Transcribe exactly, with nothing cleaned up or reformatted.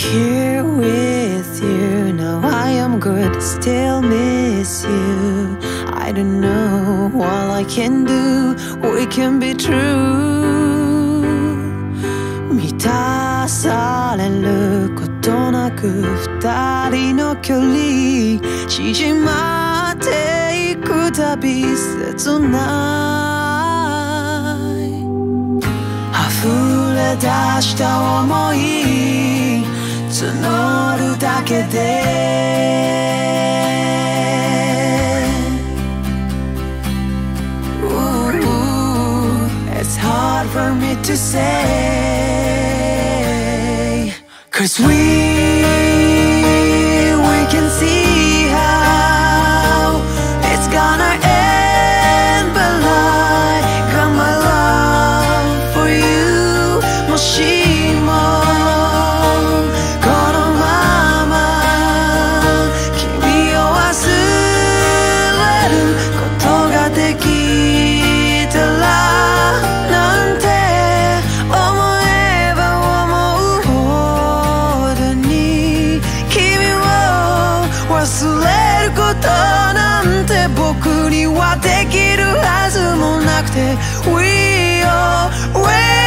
here with you. Now I am good, still miss you. I don't know what I can do. We can be true. 満たされることなく二人の距離縮まっていくたび切ない溢れ出した想い募るだけでIt's hard for me to say Cause we, we can see how it's gonna end But like my love for you もしもこのまま君を忘れることができたら忘れることなんて僕にはできるはずもなくて We are